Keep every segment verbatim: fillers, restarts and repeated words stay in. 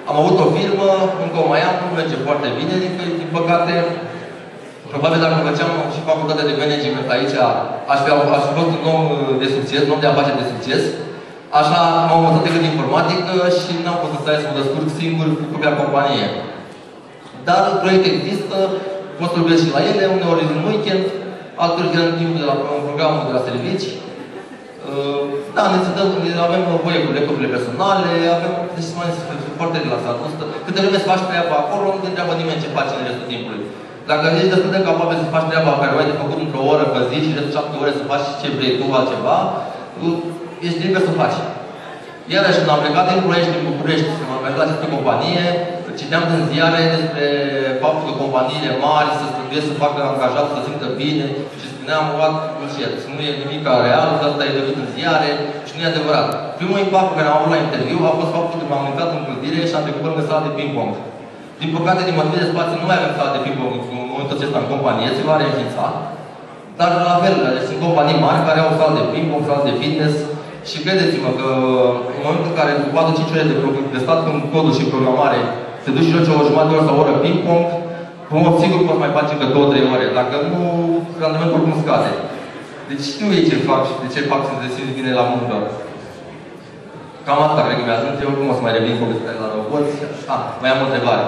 Am avut o firmă, încă o mai am, nu merge foarte bine, din, din păcate. Probabil dacă făceam și facultatea de management aici, aș fi, aș fi fost un om de succes, un om de afaceri de succes. Așa m-am învățat decât de informatică și n-am putut să să mă descurc singur cu propria companie. Dar proiecte există, pot să lucrez și la ele, uneori în weekend, altor în timpul de la programul de la servici. Da, ne avem voie cu lecurile personale, avem deci mai foarte relaxat. Câte lume să faci treaba acolo, nu te întreabă nimeni ce faci în restul timpului. Dacă ești destul de capabil să faci treaba care o ai de făcut într-o oră pe zi și restul șapte ore să faci ce vrei tu altceva, ești liber să faci. Iarăși, când am plecat din Ploiești, din București, să mă angajat la această companie, citeam în ziare despre faptul că companiile mari se străduiesc să facă angajați să simtă bine și spuneam, what, bullshit, nu e nimic real, asta e decât în ziare și nu e adevărat. Primul impact pe care am avut la interviu a fost faptul că m-am intrat în clădire și am trecut pe lângă sala de ping-pong. Din păcate, din motive de spațiu, nu mai avem sala de ping-pong în momentul acesta în companie, se va reînființa. Dar la fel, sunt companii mari care au sală de ping-pong, sală de fitness. Și credeți-mă că în momentul în care cu patru cinci ore de, de stat în codul și programare se duci și joci o jumătate de oră sau o oră ping-pong, în mod sigur poți mai face încă două trei ore. Dacă nu, randamentul oricum scade. Deci știu ei ce fac și de ce fac să se simți bine la muncă. Cam asta cred că mi-a zis. Eu oricum o să mai revin cu despre la roboți. Ah, mai am o întrebare.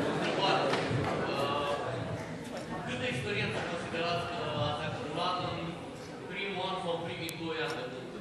Câtă experiență considerați că ați acumulat în primul an sau primii doi ani de muncă?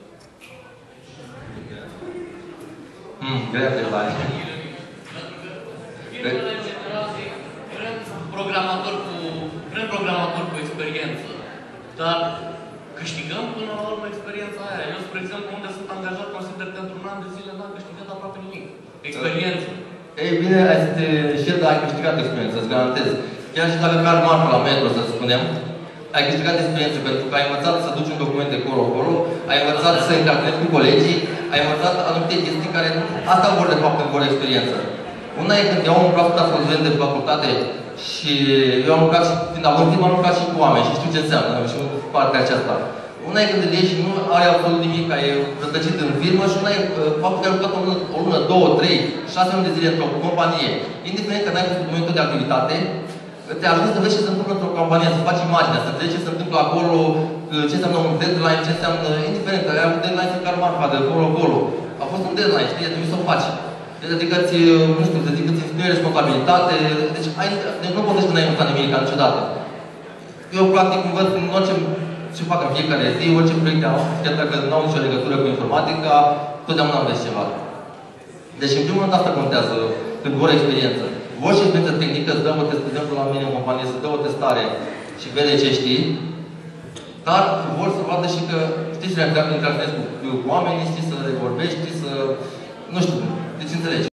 Hmm, grea întrebare. Firmele, în general, vrem programator cu, vrem programator cu experiență. Dar câștigăm până la urmă experiența aia. Eu, spre exemplu, unde sunt angajat, consider că într-un an de zile n-am câștigat aproape nimic. Experiență. Ei bine, ai să te știi, dar ai câștigat experiență, îți garantez. Chiar și dacă mergi marfă la metro, să spunem, ai câștigat experiență pentru că ai învățat să duci un document de acolo-acolo, ai învățat să interacționezi cu colegii, ai învățat anumite chestii care asta vor de fapt când vor experiență. Una e când iau un proaspăt absolvent de facultate și eu am lucrat și, când am vorbit, am lucrat și cu oameni și știu ce înseamnă și partea aceasta. Una e când îl iei și nu are absolut nimic, că e rătăcit în firmă și una e faptul că ai lucrat o lună, o lună, două, trei, șase luni de zile într-o companie. Indiferent că n-ai făcut momentul de activitate, te ajută să vezi ce se întâmplă într-o companie, să faci imaginea, să vezi ce se întâmplă acolo, ce înseamnă un deadline, ce înseamnă, indiferent că ai avut deadline să car marfa de acolo, acolo. A fost un deadline, știi, trebuie să o faci. Adică, nu știu, adică ți inspiri responsabilitate, deci, ai, deci nu poți să n-ai învățat nimic niciodată. Eu, practic, învăț în orice ce fac în fiecare zi, orice proiecte am, chiar dacă nu au nicio legătură cu informatica, totdeauna înveți ceva. Deci, în primul rând, asta contează când vor experiență. Vor și experiență tehnică, îți dă o test, de exemplu, la mine în companie, să dă o testare și vede ce știi, dar vor să vadă și că știi să interacționezi cu, cu oamenii, știi să le vorbești, știi să, nu știu, deci înțelegi.